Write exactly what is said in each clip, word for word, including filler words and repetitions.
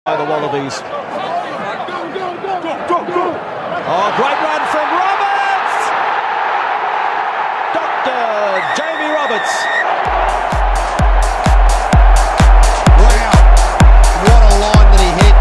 by the Wallabies. Oh, great run from Roberts! Doctor Jamie Roberts. Wow, what a line that he hit.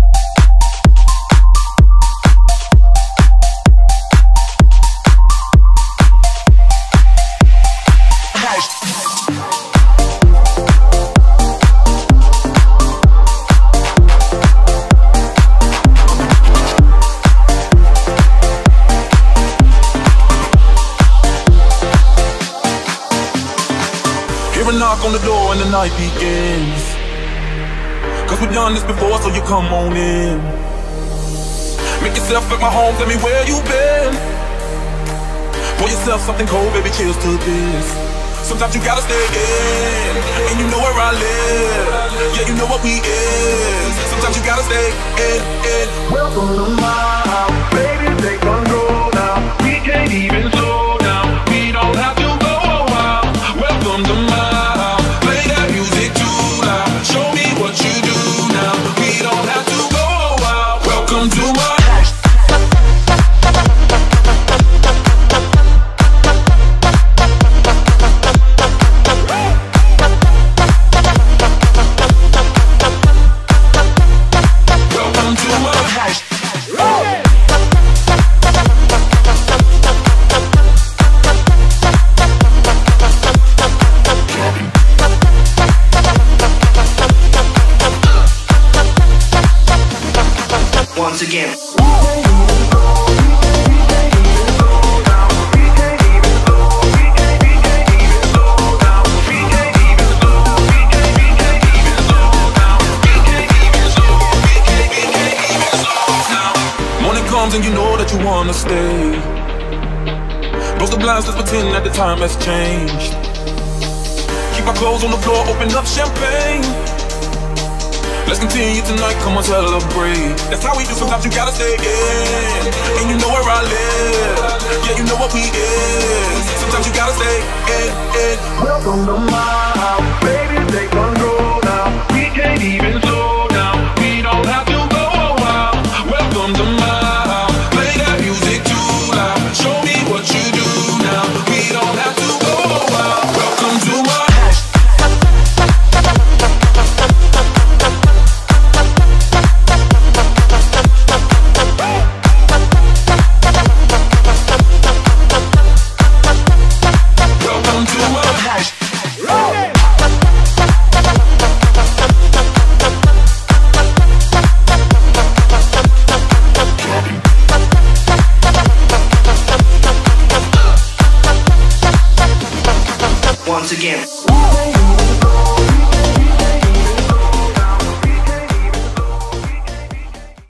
Hear a knock on the door and the night begins. Cause we've done this before, so you come on in. Make yourself at my home, tell me where you been. Pour yourself something cold, baby, cheers to this. Sometimes you gotta stay in, and you know where I live. Yeah, you know what we is. Sometimes you gotta stay in, in. Welcome to my house, baby, take control now. We can't even slow down, we don't have to go out. Welcome to my house, play that music too loud. Show me what you do now, we don't have to go out. Welcome to my house. Welcome to my house. Once again. Morning comes and you know that you wanna stay. Close the blinds, let's pretend that the time has changed. Keep our clothes on the floor, open up champagne. Let's continue tonight, come on, celebrate. That's how we do, sometimes you gotta stay in. And you know where I live. Yeah, you know what we is. Sometimes you gotta stay in, in. Welcome to my house, baby, take control now. We can't even slow down, we don't have to go out. Welcome to my house, play that music too loud. Show me what you do now, we don't have to go out. Welcome to my house. Welcome to my house. Once again.